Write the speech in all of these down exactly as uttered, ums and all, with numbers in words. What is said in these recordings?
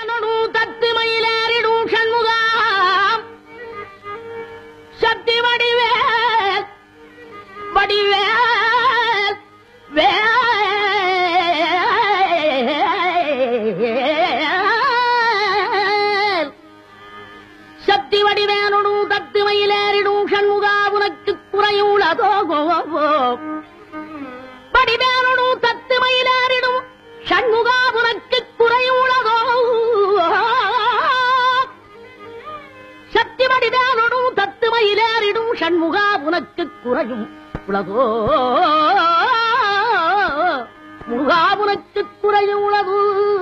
வடிவேனொடு தத்து மயிலேறிடும் சண்முகாம் சக்தி வடிவேல் வடிவேல் வேல் சக்தி வடிவேனொடு தத்து மயிலேறிடும் சண்முகா உனக்கு குறையுள்ளதோ வடிவேனொடு தத்து மயிலேறிடும் சண்முகா உனக்கு குறையுள்ளதோ சக்தி வடிவேனொடு தத்து மயிலேறிடும் சண்முகா உனக்கு குறையும் உலகோ முருகா உனக்கு குறையும் உலகு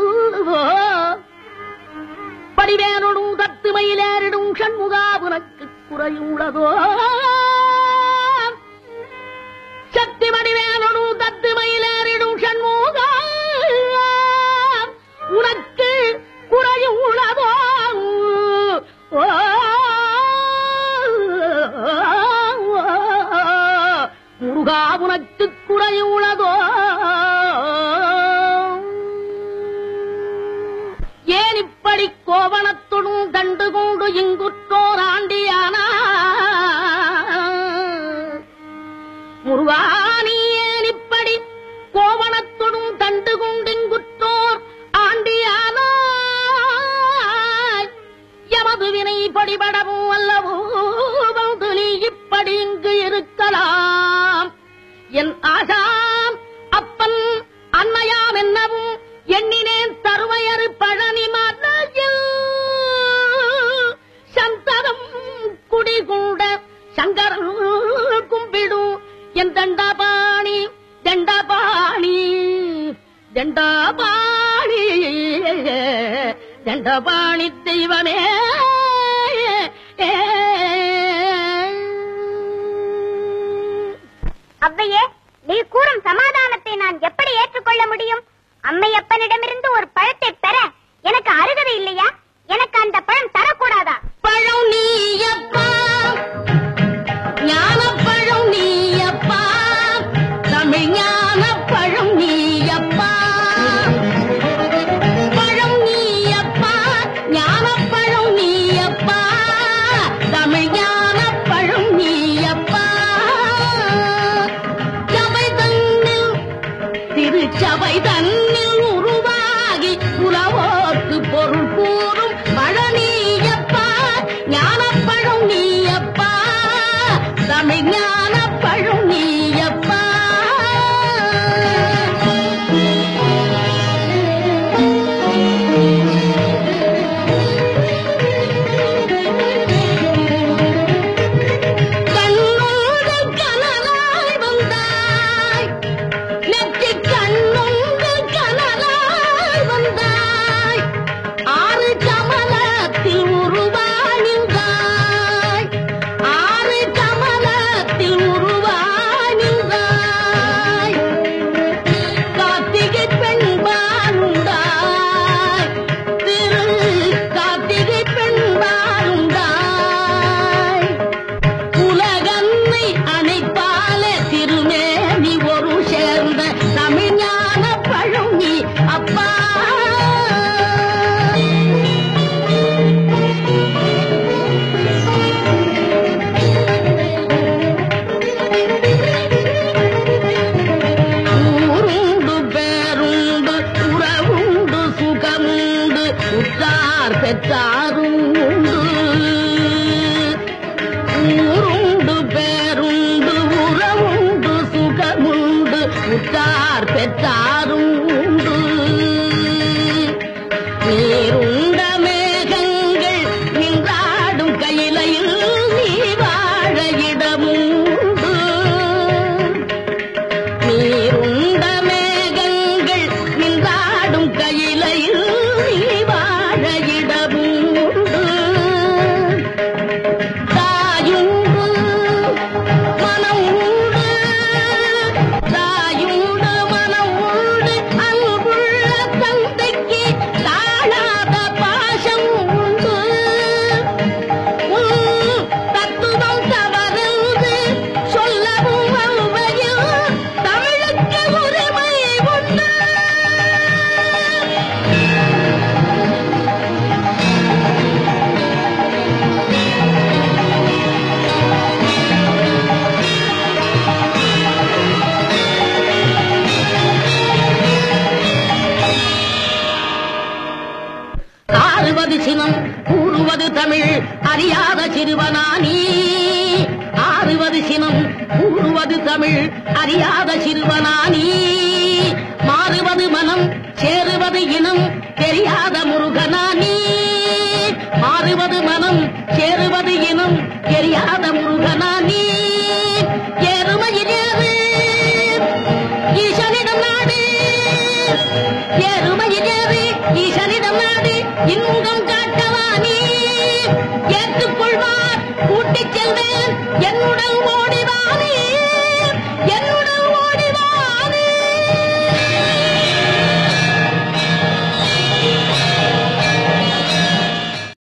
வடிவேனொடு தத்து மயிலேறிடும் சண்முகா உனக்கு குறையும் உலகோ சக்தி வடிவேனொடு தத்து மயிலேறிடும் சண்முகா உனக்கு குறையும் உலகோ முருகா உனக்கு குறையும் உலகோ ஏன் இப்படி கோவணத்துடன் கண்டு கொண்டு இங்குற்றோர் ஆண்டியானா முருகா நீ ஏன் இப்படி கோவணத்துடன் கண்டு கொண்டு இங்குற்றோர் ஆண்டியானா எமது வினை படிபடவும் அல்லவோ வந்து நீ இப்படி இங்கு இருக்கலாம் என் ஆசாம் அப்பன் அன்னையாம் என்னவும் எண்ணினேன் தருவையறு பழனி மலையில் சந்தனம் குடிகூட சங்கரன் கும்பிடும் என் தண்டாபாணி தண்டாபாணி தண்டாபாணி தண்டாபாணி தெய்வமே அவ்வையே, நீ கூறும் சமாதானத்தை நான் எப்படி ஏற்றுக்கொள்ள முடியும்? அம்மையப்பனிடமிருந்து ஒரு பழத்தை பெற எனக்கு அருகதை இல்லையா? எனக்கு அந்த பழம் தரக்கூடாதா? பழம் நீயப்பா, ஞான பழம் நீயப்பா, தமிழ் ஞான பழம் நீயப்பா, பழம் நீயப்பா, ஞான பழம் நீயப்பா, தமிழ் ஞான பழம் நீயப்பா. சபை தன்னில் திருச்சபை தன்னில் உருவாகி உறவோக்கு பொருள் கூறும் பழனியப்பா, ஞானப்பழம் நீயப்பா, தமிழ் ஞானப்பழம் நீயப்பா. கண்ணோடு கனலாய் வந்தாய், நெற்றி கண்ணோடு கனலாய் வந்தாய், ஆறு கமலத்தில் உருவானிந்தாய், ஆறு கமலத்தில் உருவானிந்தாய், கார்த்திகை பெண்பாலுண்டாய், திரு கார்த்திகை பெண்பாலுண்டாய், உலகன்னை அணைப்பால திருமேனி ஒரு சேர்ந்த தமிழ் ஞான பழம் நீ அப்பா. ஊருண்டு பேருண்டு உறவுண்டு சுகமுண்டு உற்றார் பெற்றாரும் உண்டு, ஊருண்டு பேருண்டு உறவுண்டு சுகமுண்டு உற்றார் பெற்றாரும் உண்டு, நீருண்ட மேகங்கள் நின்றாடும் கையிலையில் நீ வாழ இடமுண்டு, நீருண்ட மேகங்கள் நின்றாடும் கையிலையில் நீ வாழ இடமுண்டு, தாயுண்டு மனம் உண்டு, தாயுண்டு மனம் உண்டு, ஆறுவது சினம் கூறுவது தமிழ் அறியாத சிறுவனானி. ஆறுவது சினம் கூறுவது தமிழ் அறியாத சிறுவனானி. மாறுவது மனம் சேருவது இனம் தெரியாத முருகனானி. மாறுவது மனம் சேருவது இனம் தெரியாத முருகனானி. ஏறுமையிலேறு ஈசனிடம் நாடு. ஏறுமையிலேறு ஈசனிடம் நாடு. இன்முகம் காட்டவானி. ஏற்றுக்கொள்வார் கூட்டிச் செல்வேன் என்னுடன்